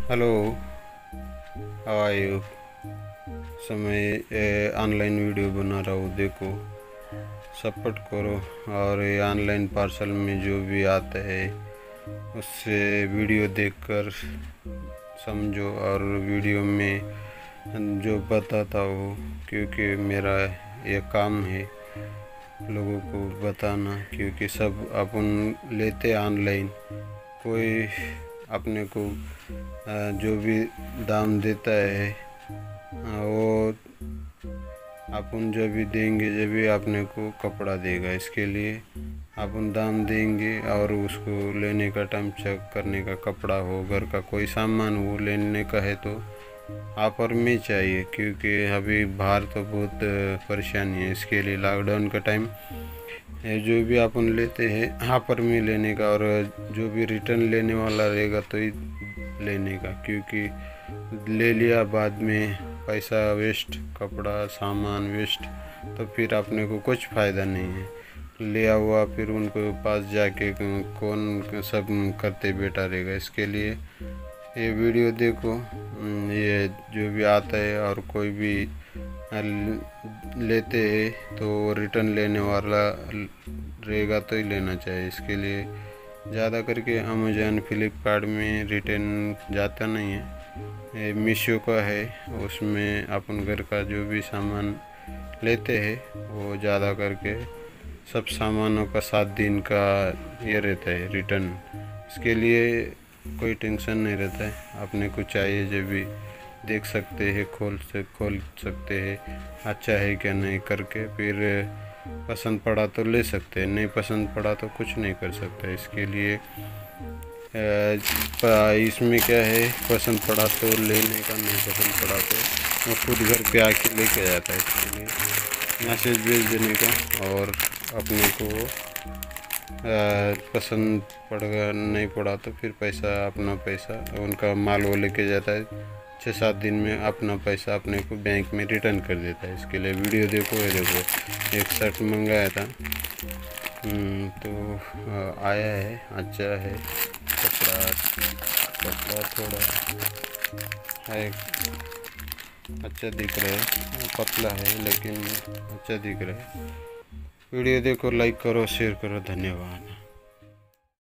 Hello, how are you. समय online video बना रहा हूँ, देखो सपोर्ट करो। और ये ऑनलाइन पार्सल में जो भी आता है उससे वीडियो देखकर समझो, और वीडियो में जो बताता हूँ, क्योंकि मेरा ये काम है लोगों को बताना। क्योंकि सब अपन लेते ऑनलाइन, कोई अपने को जो भी दाम देता है वो अपन जब भी देंगे, जब भी अपने को कपड़ा देगा। इसके लिए अपन दाम देंगे और उसको लेने का टाइम चेक करने का, कपड़ा हो, घर का कोई सामान हो लेने का है तो ऑफर में चाहिए। क्योंकि अभी बाहर तो बहुत परेशानी है, इसके लिए लॉकडाउन का टाइम जो भी अपन लेते हैं ऑफर में लेने का, और जो भी रिटर्न लेने वाला रहेगा तो ही लेने का। क्योंकि ले लिया बाद में पैसा वेस्ट, कपड़ा सामान वेस्ट, तो फिर अपने को कुछ फ़ायदा नहीं है। लिया हुआ फिर उनको पास जाके कौन सब करते बैठा रहेगा। इसके लिए ये वीडियो देखो, ये जो भी आता है और कोई भी लेते हैं तो रिटर्न लेने वाला रहेगा तो ही लेना चाहिए। इसके लिए ज़्यादा करके अमेजन फ्लिपकार्ट में रिटर्न जाता नहीं है। मीशो का है, उसमें अपन घर का जो भी सामान लेते हैं वो ज़्यादा करके सब सामानों का 7 दिन का ये रहता है रिटर्न। इसके लिए कोई टेंशन नहीं रहता है। अपने को चाहिए जब भी देख सकते हैं, खोल सकते हैं अच्छा है क्या नहीं करके, फिर पसंद पड़ा तो ले सकते हैं, नहीं पसंद पड़ा तो कुछ नहीं कर सकते। इसके लिए इसमें क्या है, पसंद पड़ा तो लेने का, नहीं पसंद पड़ा तो वो खुद घर पे आके लेके जाता है। इसके लिए मैसेज भेज देने का, और अपने को पसंद पड़ेगा, नहीं पड़ा तो फिर पैसा, अपना पैसा उनका माल वो लेके जाता है। 6-7 दिन में अपना पैसा अपने को बैंक में रिटर्न कर देता है। इसके लिए वीडियो देखो। ये देखो, एक शर्ट मंगाया था तो आया है, अच्छा है कपड़ा थोड़ा है, अच्छा दिख रहा है, पतला है लेकिन अच्छा दिख रहा है। वीडियो देखो, लाइक करो, शेयर करो, धन्यवाद।